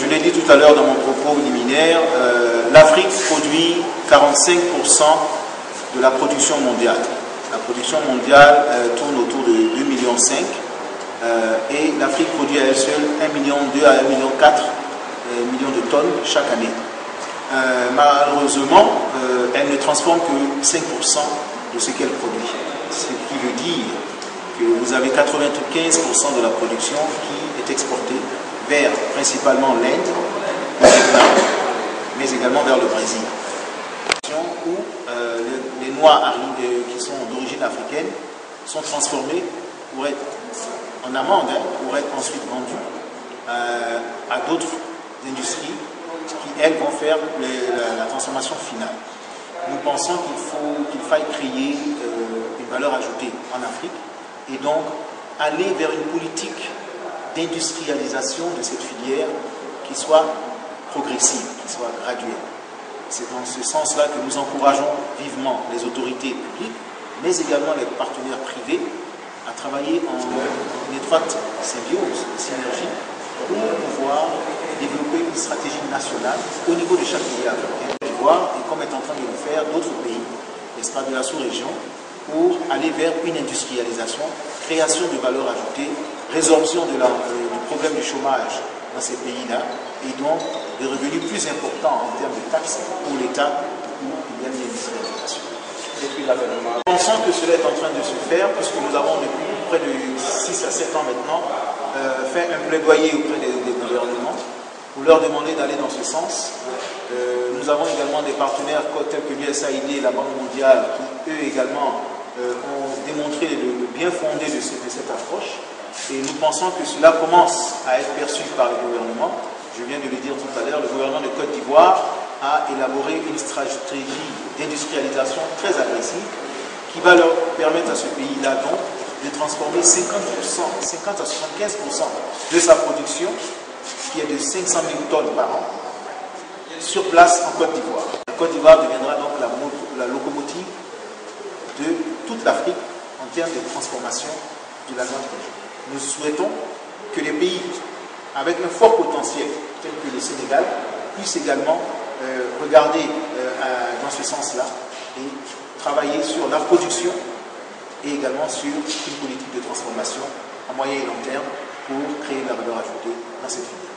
je l'ai dit tout à l'heure dans mon propos liminaire, l'Afrique produit 45% de la production mondiale. La production mondiale tourne autour de 2,5 millions et l'Afrique produit à elle seule 1,2 million à 1,4 million de tonnes chaque année. Malheureusement, elle ne transforme que 5% de ce qu'elle produit. Ce qui veut dire que vous avez 95% de la production qui est exportée vers principalement l'Inde, mais également vers le Brésil. Où les noix qui sont d'origine africaine sont transformées pour être en amande, pour être ensuite vendues à d'autres industries qui, elles, vont faire la transformation finale. Nous pensons qu'il faille créer une valeur ajoutée en Afrique et donc aller vers une politique d'industrialisation de cette filière qui soit progressive, qui soit graduelle. C'est dans ce sens-là que nous encourageons vivement les autorités publiques, mais également les partenaires privés à travailler en étroite symbiose, synergie, pour pouvoir développer une stratégie nationale au niveau de chaque pays africain, et comme est en train de le faire d'autres pays, n'est-ce pas, de la sous-région, pour aller vers une industrialisation, création de valeur ajoutée, résorption du problème du chômage dans ces pays-là, et donc des revenus plus importants en termes de taxes pour l'État où il y a une industrialisation. Depuis l'avènement. Nous pensons que cela est en train de se faire, puisque nous avons depuis près de 6 à 7 ans maintenant fait un plaidoyer auprès des gouvernements pour leur demander d'aller dans ce sens. Nous avons également des partenaires tels que l'USAID et la Banque mondiale qui, eux également, ont démontré le bien fondé de cette approche. Et nous pensons que cela commence à être perçu par le gouvernement. Je viens de le dire tout à l'heure, le gouvernement de Côte d'Ivoire a élaboré une stratégie d'industrialisation très agressive qui va leur permettre à ce pays-là donc de transformer 50 à 75% de sa production, qui est de 500 000 tonnes par an, sur place en Côte d'Ivoire. La Côte d'Ivoire deviendra donc la locomotive de toute l'Afrique en termes de transformation de la grande région. Nous souhaitons que les pays avec un fort potentiel, tels que le Sénégal, puissent également regarder dans ce sens-là et travailler sur la production et également sur une politique de transformation à moyen et long terme pour créer de la valeur ajoutée dans cette filière.